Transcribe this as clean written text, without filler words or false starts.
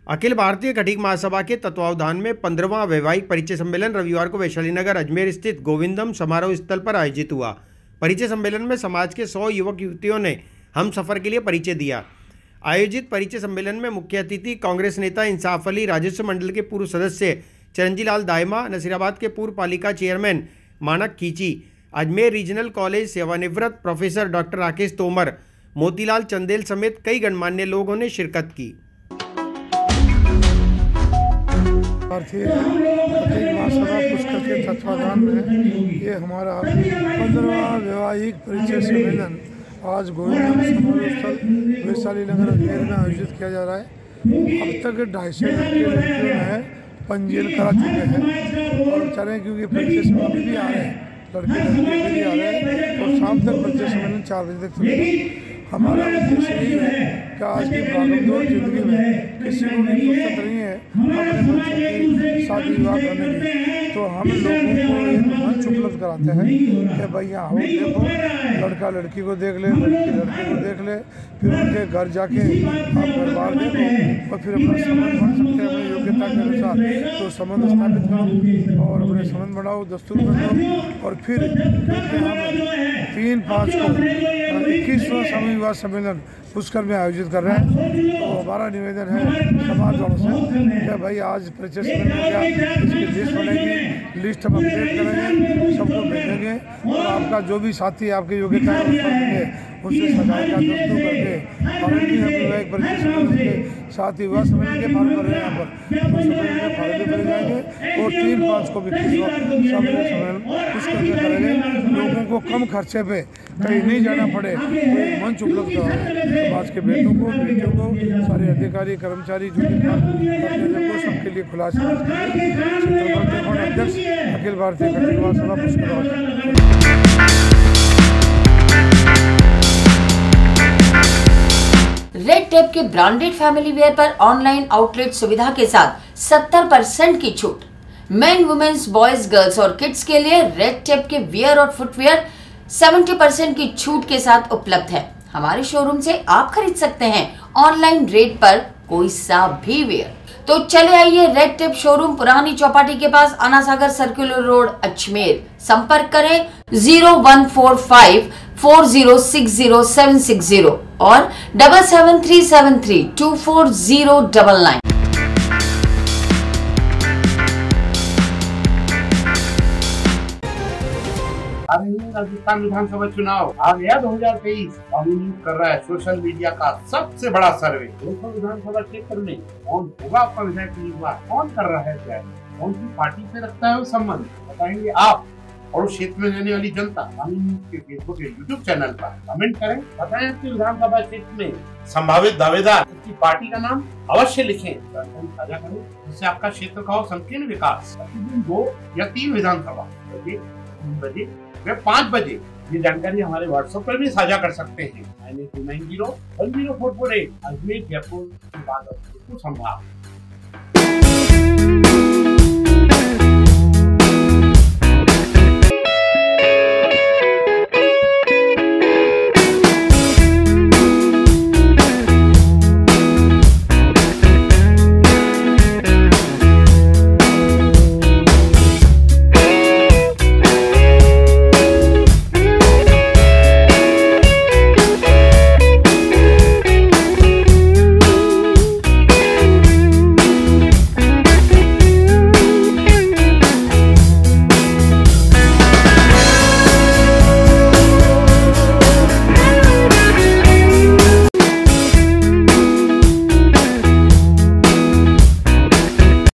अखिल भारतीय खटीक महासभा के तत्वावधान में 15वां वैवाहिक परिचय सम्मेलन रविवार को वैशाली नगर अजमेर स्थित गोविंदम समारोह स्थल पर आयोजित हुआ। परिचय सम्मेलन में समाज के 100 युवक युवतियों ने हम सफ़र के लिए परिचय दिया। आयोजित परिचय सम्मेलन में मुख्य अतिथि कांग्रेस नेता इंसाफ अली, राजस्व मंडल के पूर्व सदस्य चिरंजी लाल दाहिमा, नसीराबाद के पूर्व पालिका chairman Manak Khinchi, Ajmer regional college सेवानिवृत्त प्रोफेसर डॉक्टर राकेश तोमर, मोतीलाल चंदेल समेत कई गणमान्य लोगों ने शिरकत की। भारतीय खटीक महासभा पुष्कर के तत्वाधान में ये हमारा 15वां वैवाहिक परिचय सम्मेलन आज गोविंदम समारोह स्थल वैशाली नगर अजमेर में आयोजित किया जा रहा है। अब तक 250 लड़कियों ने पंजीयन करा चुके हैं और चल रहे हैं, क्योंकि परिचय सम्मेलन भी आ रहे हैं, लड़के भी आ रहे हैं और शाम तक परिचय सम्मेलन 4 बजे तक चलेगा। हमारा उद्देश्य यही है कि आज की भागदौड़ जिंदगी में किसी को भी फुर्सत नहीं है अपने बच्चों की शादी विवाह करने की, तो हम लोगों को एक मंच उपलब्ध कराते हैं कि भाई यहाँ हो, देखो लड़का लड़की को देख ले, लड़की लड़के को देख ले, फिर उनके घर जाके आप घर बार देखो और फिर अपना संबंध बन सकते हैं अपनी योग्यता के अनुसार, तो संबंध स्थापित करो और अपने संबंध बढ़ाओ, दस्तूर बनाओ। और फिर हम 3/5 को 21वां समूह विवाह सम्मेलन पुष्कर में आयोजित कर रहे हैं। तो हमारा निवेदन है समाज वालों से कि भाई आज परिचय सम्मेलन क्या इसकी लिस्ट बनेगी, लिस्ट हम अपडेट करेंगे, सबको भेजेंगे और आपका जो भी साथी आपकी योग्यता है उससे सगाई का दस्तूर करके फॉर्म भी हम एक परिचय सम्मेलन के साथ ही विवाह सम्मेलन के फॉर्म कर रहे हैं यहाँ पर, तो सम्मेलन में फॉर्म भी भरे जाएंगे और 3/5 को भी सम्मेलन पुष्कर में करेंगे। लोगों को कम खर्चे पे कहीं नहीं जाना पड़े तो एक मंच उपलब्ध कराएं। समाज के बेटों को, बेटियों को, सारे अधिकारी कर्मचारी जो भी सबके लिए खुला अध्यक्ष अखिल भारतीय खटीक महासभा पुष्कर। रेड टेप के ब्रांडेड फैमिली वेयर पर ऑनलाइन आउटलेट सुविधा के साथ 70% की छूट। मेन, वुमेन्स, बॉयज, गर्ल्स और किड्स के लिए रेड टेप के वियर और फुटवेयर 70% की छूट के साथ उपलब्ध है। हमारे शोरूम से आप खरीद सकते हैं ऑनलाइन रेट पर कोई सा भी वेयर। तो चले आइए रेड टेप शोरूम, पुरानी चौपाटी के पास, आना सागर सर्कुलर रोड, अजमेर। संपर्क करें 0145 4060 और 77373 24099। राजस्थान विधानसभा चुनाव आ गया 2023 कर रहा है सोशल मीडिया का सबसे बड़ा सर्वे। दोस्तों, विधानसभा क्षेत्र में कौन होगा आपका विधायक उम्मीदवार, कौन कर रहा है तैयारी, कौन सी पार्टी से रखता है वो संबंध बताएंगे आप और उस क्षेत्र में रहने वाली जनता। के फेसबुक या यूट्यूब चैनल पर कमेंट करें, बताएं आपके विधानसभा क्षेत्र में संभावित दावेदार की पार्टी का नाम अवश्य लिखें, साझा करें, जिससे आपका क्षेत्र का हो संकीर्ण विकास। प्रतिदिन 2 या 3 विधानसभा 3 बजे वे 5 बजे ये जानकारी हमारे व्हाट्सएप पर भी साझा कर सकते हैं। 9290 10448 अजमेर, जयपुर, संभाग।